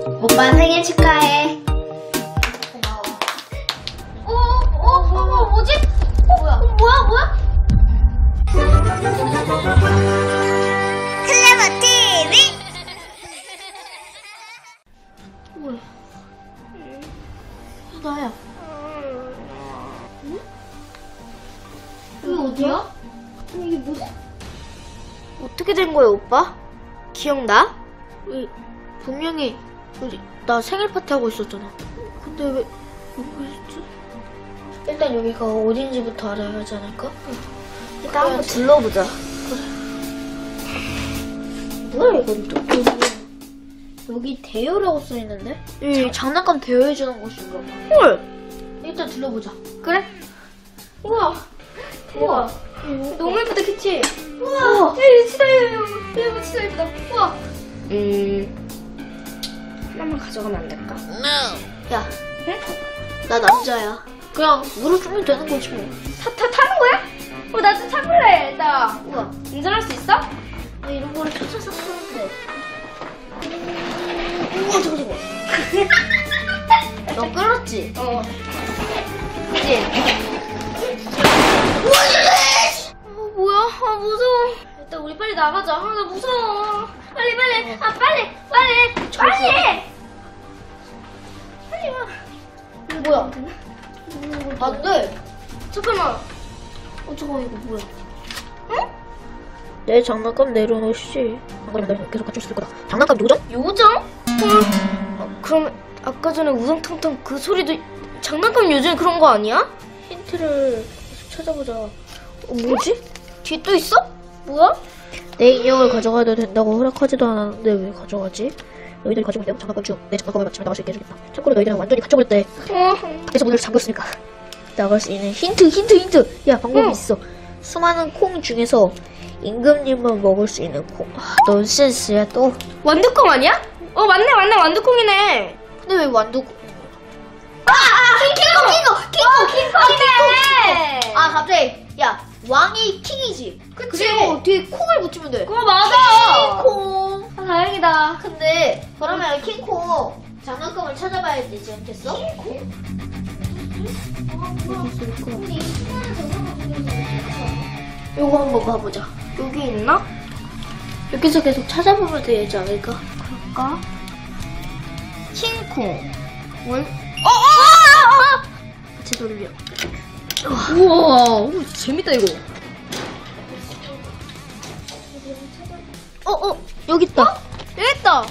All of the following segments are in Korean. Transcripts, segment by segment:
오빠 생일 축하해. 고마워. 뭐지? 뭐야? 클레버 TV. 뭐야? 나야. 응? 여기 어디야? 이게 뭐지? 어떻게 된 거야, 오빠? 기억나? 분명히 우리 나 생일 파티 하고 있었잖아. 근데 왜 여기 있지? 일단 여기가 어딘지부터 알아야 하지 않을까? 일단 한번 둘러보자. 그래. 뭐야 이건 또? 여기 대여라고 써있는데? 여기 장난감 대여해주는 곳인가 봐. 헐! 일단 둘러보자. 그래? 우와! 우와! 너무 예쁘다, 그치? 우와! 야, 진짜 이거 진짜 예쁘다. 우와! 하나만 가져가면 안 될까? 야, 응? 나 남자야. 그냥 물어주면 되는 거지 뭐. 타는 거야? 나 좀 타볼래. 나. 우와. 운전할 수 있어? 나 이런 거를 찾아서 타는데. 우와, 저거. 너 끌었지? 그치? 우와, 뭐야? 무서워. 일단 우리 빨리 나가자. 나 무서워. 빨리. 빨리 와. 이거 뭐야? 안 돼. 잠깐만. 잠깐만, 이거 뭐야? 응? 내 장난감 내려놓으시. 안 그러면 너 계속 같이 있을 거다. 장난감 요정? 요정? 그럼 아까 전에 우렁탕탕 그 소리도 장난감 요정 그런 거 아니야? 힌트를 계속 찾아보자. 뭐지? 뒤에 또 있어? 뭐야? 내 인형을 가져가도 된다고 허락하지도 않았는데 왜 가져가지? 너희들이 가지고 있는 장난감 중 내 장난감을 맞추면 나갈 수 있게 해주겠다. 참고로 너희들은 완전히 갇혀버릴 때 밖에서 문을 잠궜으니까 나갈 수 있는 힌트! 야, 방법이 있어. 수많은 콩 중에서 임금님만 먹을 수 있는 콩. 넌센스야 또. 완두콩 아니야? 맞네 완두콩이네. 근데 왜 완두콩? 킹콩이네. 갑자기 야, 왕이 킹이지. 그치? 그리고 뒤에 콩을 붙이면 돼. 그거 맞아. 킹콩. 다행이다. 근데 그러면 킹콩 장난감을 찾아봐야 되지 않겠어? 킹콩? 요거 한번 봐보자. 여기 있나? 여기서 계속 찾아보면 되지 않을까? 그럴까? 킹콩. 뭘? 같이 돌려. 우와, 재밌다 이거. 여기 있다. 여기 있다.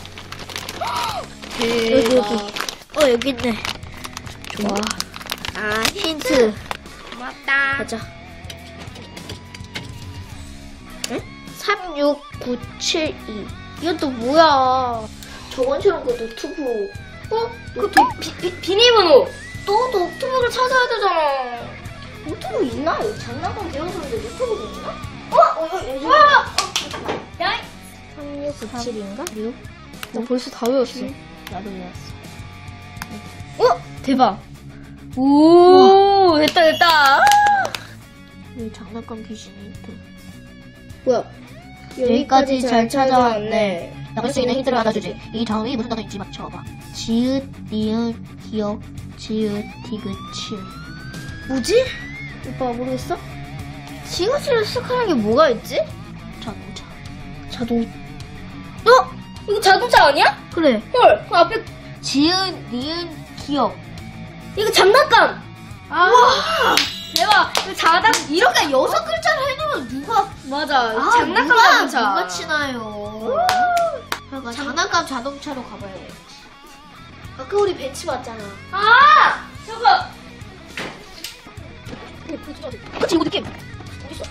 대박. 여기 있네. 좋아. 힌트. 고맙다. 가자. 응? 36972. 이건 또 뭐야? 저번처럼 그 노트북. 비밀번호. 또 노트북을 찾아야 되잖아. 노트북 있나? 여기 장난감 배워서는데 노트북 있나? 야, 3697인가? 6? 나 벌써 다 외웠어. 나도 외웠어. 대박. 오, 됐다. 왜 장난감 귀신이 또. 뭐야? 여기까지 잘 찾아왔네. 나갈 수 있는 힌트를 하나 주지. 이 다음이 무슨 단어인지 맞춰봐. 지읒, 니읒, 기역, 지읒, 디귿, 치읒. 뭐지? 오빠가 모르겠어? 지읒을 시작하는 게 뭐가 있지? 자동차. 이거 자동차 아니야? 그래. 헐, 그 앞에 지읒, 니읒, 기역. 이거 장난감. 와! 대박. 이거 자당 이렇게 6글자를 해놓으면 누가. 맞아. 장난감 자동차. 누가 치나요? 그러니까 장난감 자동차로 가봐야 돼. 아까 우리 벤치 봤잖아. 저거. 그치, 이거 느낌. 어딨어?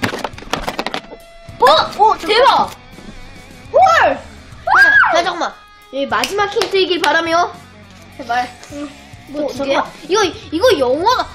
대박. 헐! 야, 잠깐만. 여기 마지막 힌트이길 바라며. 제발. 뭐, 잠깐만. 이거 영어가.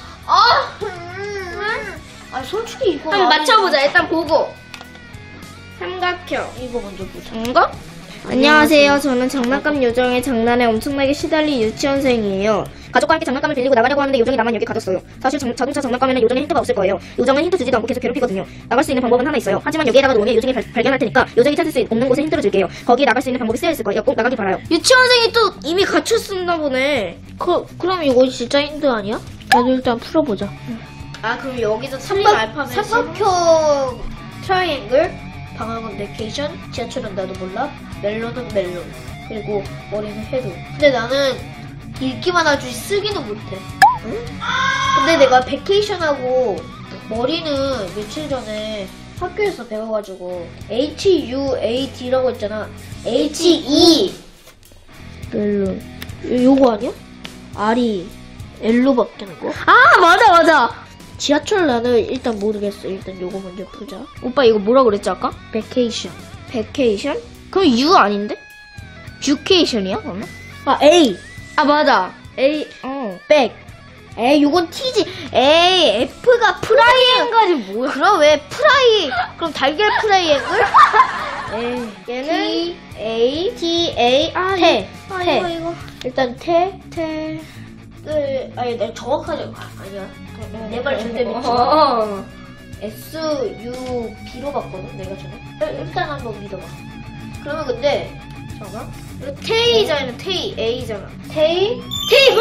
솔직히 이거. 한번 맞춰보자. 일단 보고. 삼각형. 이거 먼저 보자. 이거? 안녕하세요. 저는 장난감 요정의 장난에 엄청나게 시달린 유치원생이에요. 가족과 함께 장난감을 빌리고 나가려고 하는데 요정이 나만 여기 가뒀어요. 사실 자동차 장난감에는 요정의 힌트가 없을 거예요. 요정은 힌트 주지도 않고 계속 괴롭히거든요. 나갈 수 있는 방법은 하나 있어요. 하지만 여기에다가 놓으면 요정이 발견할 테니까 요정이 찾을 수 없는 곳에 힌트를 줄게요. 거기에 나갈 수 있는 방법이 쓰여 있을 거예요. 꼭 나가기 바라요. 유치원생이 또 이미 갖췄었나 보네. 그럼 이거 진짜 힌트 아니야? 나도 일단 풀어보자. 아, 그럼 여기서 틀린 알파벳이 삼각형 트라이앵글, 방학은 베케이션, 지하철은 나도 몰라, 멜론은 멜론, 그리고 머리는 해도. 근데 나는 읽기만 하지 쓰기는 못해. 응? 근데 내가 베케이션하고 머리는 며칠 전에 학교에서 배워가지고 HUAD라고 했잖아. HE 멜론. 요거 아니야? R이 L로 바뀌는 거? 아, 맞아. 지하철 나는 일단 모르겠어. 일단 요거 먼저 보자. 오빠 이거 뭐라 그랬지 아까? 베케이션. 베케이션? 그럼 U 아닌데? 뷰케이션이야 그러면? 아, A. 아, 맞아. A, 백. 에이, 요건 T지. 에이, F가 프라이앵글이 뭐야? 그럼 왜 프라이? 그럼 달걀 프라이앵글? 에이, 얘는 T, A, T, A, 태. 태. 이거. 일단 태. 아니, 내가 정확하게, 아니야. 내 말 절대 믿지 마. S, U, B로 봤거든, 내가 전에. 일단 한번 믿어봐. 그러면 근데, 잠깐만. 이거 테이잖아, 테이, A잖아. 테이? 테이블?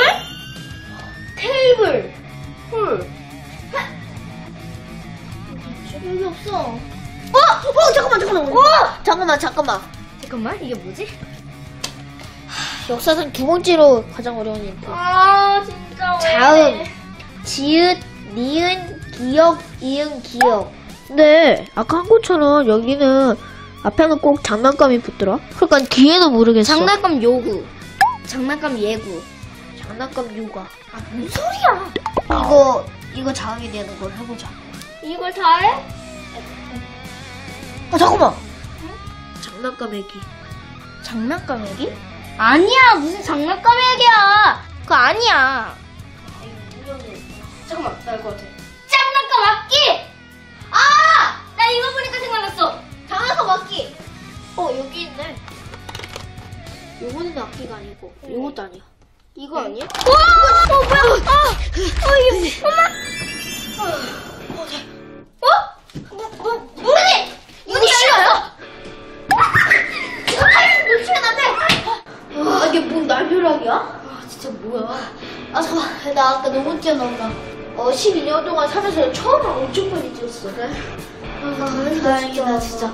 테이블. 헐. 여기 없어. 잠깐만. 잠깐만, 이게 뭐지? 역사상 두 번째로 가장 어려운 힌트. 아, 진짜. 자음, 지읒, 니은, 기역, 이응, 기역. 근데 아까 한 것처럼 여기는 앞에는 꼭 장난감이 붙더라. 그러니까 뒤에는 모르겠어. 장난감 요구. 장난감 예구. 장난감 요가. 아, 뭔 소리야? 이거 자음이 되는 걸 해보자. 이걸 다 해? 아, 잠깐만. 장난감 애기. 장난감 얘기? 아니야, 무슨 장난감 얘기야. 그거 아니야. 잠깐만, 나 알 것 같아. 장난감 악기! 아! 나 이거 보니까 생각났어. 장난감 악기. 여기 있네. 요거는 악기가 아니고 요것도 아니야. 이거 아니야? 와! 뭐야? 이게, 문이! 문이 열렸어! 놓치면 안 돼! 이게 뭔 날벼락이야? 진짜 뭐야? 잠깐만. 나 아까 너무 뛰어나온다. 12년 동안 살면서 처음 엄청 많이 뛰었어. 그래? 다행이다, 진짜.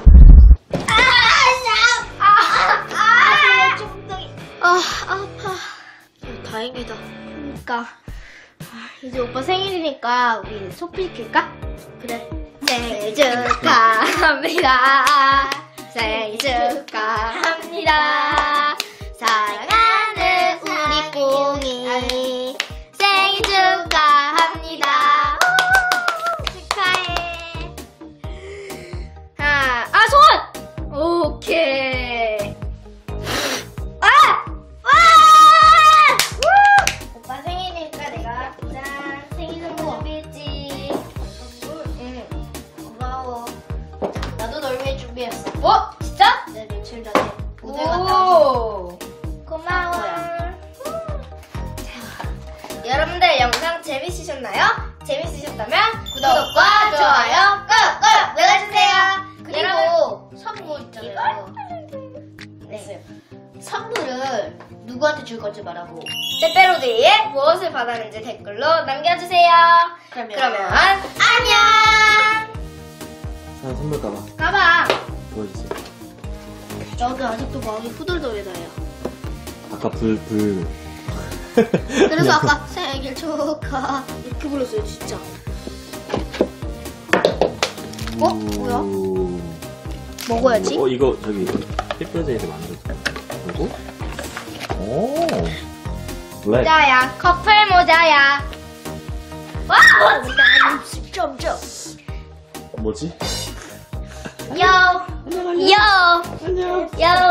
아파. 다행이다. 그러니까 이제 오빠 생일이니까 우리 소피 킬까? 그래. 생일 축하합니다. 생일 축하합니다. 사랑하는 우리 꽁이 생일 축하합니다. 축하해. 손! 오케이. 오빠 생일이니까 내가 짠 생일 선물 준비했지. 응. 고마워. 나도 널 위해 준비했어. 진짜? 네, 며칠 전에 무대 갔다 와서. 고마워. 뭐야? 여러분들 영상 재밌으셨나요? 재밌으셨다면 구독과 좋아요 꾹꾹 눌러주세요. 그리고 선물 있잖아요. 네. 선물을 누구한테 줄 건지 말하고. 빼빼로데이에 무엇을 받았는지 댓글로 남겨주세요. 그러면 안녕. 자, 선물 가방 가봐. 보여주세요. 나도 아직도 마음이 후들덜해요. 아까 불. 그래서 아까 생일 축하 이렇게 불렀어요, 진짜. 뭐야? 먹어야지. 이거 저기 삐뚤어져서 만들었어. 그리고 블랙. 모자야. 커플 모자야. 와! 점점. 뭐지? 요. 요. 요.